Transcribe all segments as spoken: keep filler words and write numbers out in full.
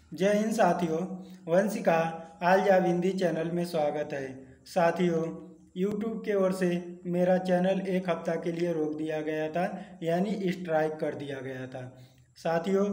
जय हिंद साथियों, वंशिका आलजाब हिंदी चैनल में स्वागत है। साथियों, यूट्यूब की ओर से मेरा चैनल एक हफ्ता के लिए रोक दिया गया था, यानी स्ट्राइक कर दिया गया था। साथियों,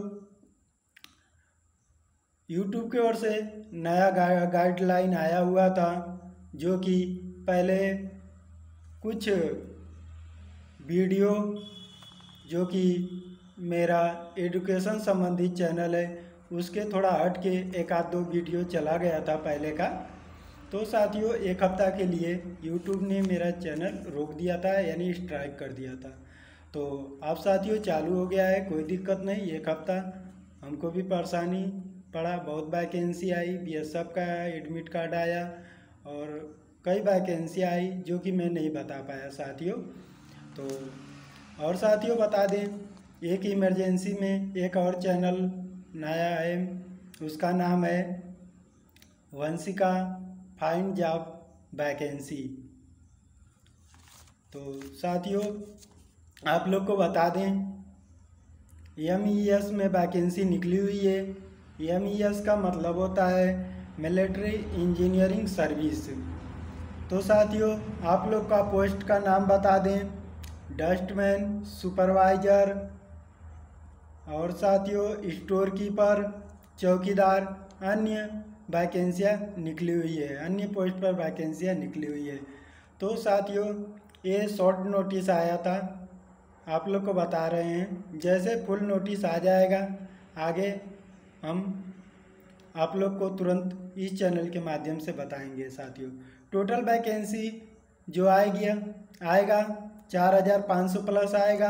यूट्यूब की ओर से नया गाइडलाइन आया हुआ था, जो कि पहले कुछ वीडियो जो कि मेरा एजुकेशन संबंधित चैनल है उसके थोड़ा हट के एक आध दो वीडियो चला गया था पहले का। तो साथियों, एक हफ्ता के लिए यूट्यूब ने मेरा चैनल रोक दिया था, यानी स्ट्राइक कर दिया था। तो अब साथियों चालू हो गया है, कोई दिक्कत नहीं। एक हफ्ता हमको भी परेशानी पड़ा, बहुत वैकेंसी आई, बीएसएफ का एडमिट कार्ड आया और कई वैकेंसी आई जो कि मैं नहीं बता पाया साथियों। तो और साथियों बता दें, एक इमरजेंसी में एक और चैनल नया है, उसका नाम है वंशिका फाइंड जॉब वैकेंसी। तो साथियों आप लोग को बता दें, एम ई एस में वैकेंसी निकली हुई है। एम ई एस का मतलब होता है मिलिट्री इंजीनियरिंग सर्विस। तो साथियों आप लोग का पोस्ट का नाम बता दें, डस्टमैन, सुपरवाइज़र और साथियों स्टोर कीपर, चौकीदार, अन्य वैकेंसियाँ निकली हुई है, अन्य पोस्ट पर वैकेंसियाँ निकली हुई है। तो साथियों ये शॉर्ट नोटिस आया था, आप लोग को बता रहे हैं। जैसे फुल नोटिस आ जाएगा आगे हम आप लोग को तुरंत इस चैनल के माध्यम से बताएंगे। साथियों टोटल वैकेंसी जो आएगी आएगा चार हज़ार पाँच सौ प्लस आएगा।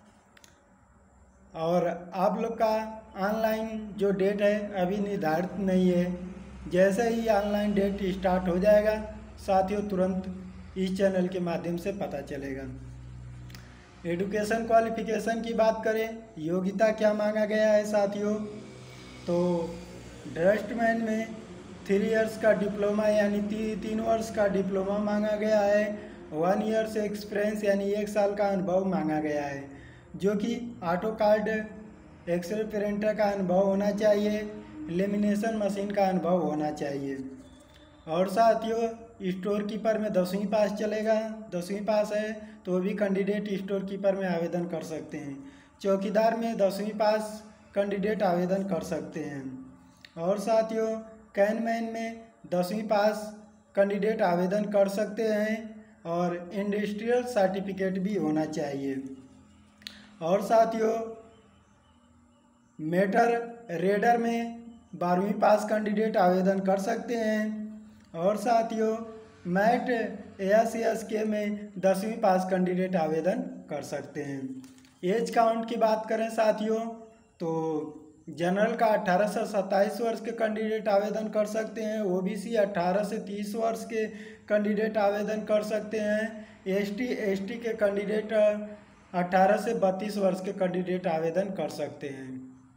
और आप लोग का ऑनलाइन जो डेट है अभी निर्धारित नहीं है, जैसे ही ऑनलाइन डेट स्टार्ट हो जाएगा साथियों तुरंत इस चैनल के माध्यम से पता चलेगा। एजुकेशन क्वालिफिकेशन की बात करें, योग्यता क्या मांगा गया है साथियों, तो डस्टमैन में थ्री इयर्स का डिप्लोमा यानी ती, तीन वर्ष का डिप्लोमा मांगा गया है। वन ईयर से एक्सपीरियंस यानी एक साल का अनुभव मांगा गया है, जो कि ऑटो कार्ड एक्सरे प्रिंटर का अनुभव होना चाहिए, लेमिनेशन मशीन का अनुभव होना चाहिए। और साथियों स्टोर कीपर में दसवीं पास चलेगा, दसवीं पास है तो भी कैंडिडेट स्टोर कीपर में आवेदन कर सकते हैं। चौकीदार में दसवीं पास कैंडिडेट आवेदन कर सकते हैं। और साथियों कैनमैन में दसवीं पास कैंडिडेट आवेदन कर सकते हैं और इंडस्ट्रियल सर्टिफिकेट भी होना चाहिए। और साथियों मेटर रेडर में बारहवीं पास कैंडिडेट आवेदन कर सकते हैं। और साथियों मैट एस एस के में दसवीं पास कैंडिडेट आवेदन कर सकते हैं। एज काउंट की बात करें साथियों, तो जनरल का अठारह से सत्ताईस वर्ष के कैंडिडेट आवेदन कर सकते हैं। ओबीसी अठारह से तीस वर्ष के कैंडिडेट आवेदन कर सकते हैं। एसटी एसटी के कैंडिडेट अठारह से बत्तीस वर्ष के कैंडिडेट आवेदन कर सकते हैं।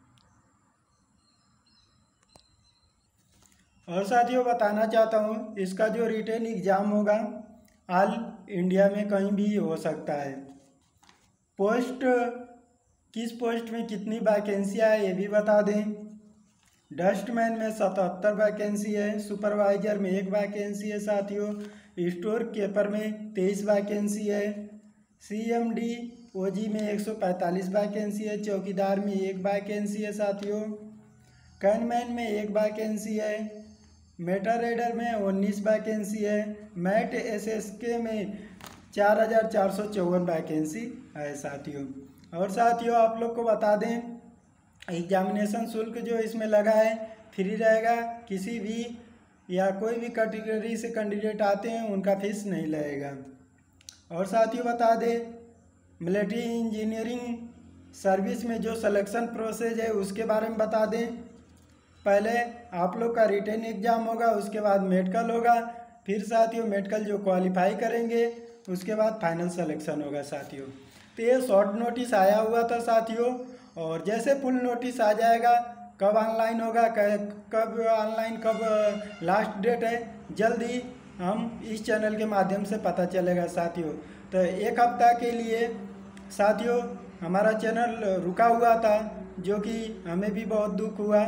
और साथियों बताना चाहता हूँ, इसका जो रिटेन एग्ज़ाम होगा ऑल इंडिया में कहीं भी हो सकता है। पोस्ट किस पोस्ट में कितनी वैकेंसी है ये भी बता दें। डस्टमैन में सतहत्तर वैकेंसी है, सुपरवाइजर में एक वैकेंसी है साथियों, स्टोर कीपर में तेईस वैकेंसी है, सीएमडी ओजी में एक सौ पैंतालीस वैकेंसी है, चौकीदार में एक वैकेंसी है साथियों, कैनमैन में एक वैकेंसी है, मेटर रेडर में उन्नीस वैकेंसी है, मैट एसएसके में चार हज़ार चार सौ चौवन वैकेंसी है साथियों। और साथियों आप लोग को बता दें, एग्जामिनेशन शुल्क जो इसमें लगा है फ्री रहेगा, किसी भी या कोई भी कैटेगरी से कैंडिडेट आते हैं उनका फीस नहीं लगेगा। और साथियों बता दें, मिलिट्री इंजीनियरिंग सर्विस में जो सिलेक्शन प्रोसेस है उसके बारे में बता दें। पहले आप लोग का रिटेन एग्ज़ाम होगा, उसके बाद मेडिकल होगा, फिर साथियों मेडिकल जो क्वालिफाई करेंगे उसके बाद फाइनल सिलेक्शन होगा साथियों। तो ये शॉर्ट नोटिस आया हुआ था साथियों, और जैसे फुल नोटिस आ जाएगा, कब ऑनलाइन होगा, कब ऑनलाइन कब लास्ट डेट है, जल्दी हम इस चैनल के माध्यम से पता चलेगा साथियों। तो एक हफ्ता के लिए साथियों हमारा चैनल रुका हुआ था, जो कि हमें भी बहुत दुख हुआ।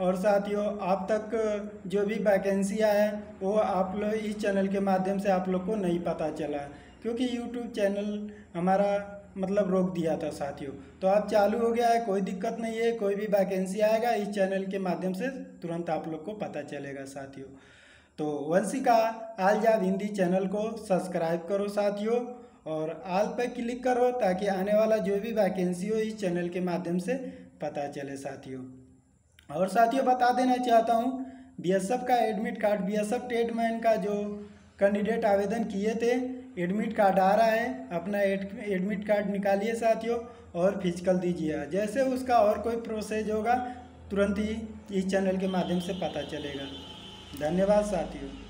और साथियों आप तक जो भी वैकेंसी आया है वो आप लोग इस चैनल के माध्यम से आप लोग को नहीं पता चला, क्योंकि यूट्यूब चैनल हमारा मतलब रोक दिया था साथियों। तो अब चालू हो गया है, कोई दिक्कत नहीं है, कोई भी वैकेंसी आएगा इस चैनल के माध्यम से तुरंत आप लोग को पता चलेगा साथियों। तो वंशिका आल जाब हिंदी चैनल को सब्सक्राइब करो साथियों, और आल पर क्लिक करो ताकि आने वाला जो भी वैकेंसी हो इस चैनल के माध्यम से पता चले साथियों। और साथियों बता देना चाहता हूँ, बीएसएफ का एडमिट कार्ड, बीएसएफ ट्रेडमैन का जो कैंडिडेट आवेदन किए थे, एडमिट कार्ड आ रहा है, अपना एडमिट कार्ड निकालिए साथियों और फिजिकल दीजिए। जैसे उसका और कोई प्रोसेस होगा तुरंत ही इस चैनल के माध्यम से पता चलेगा। धन्यवाद साथियों।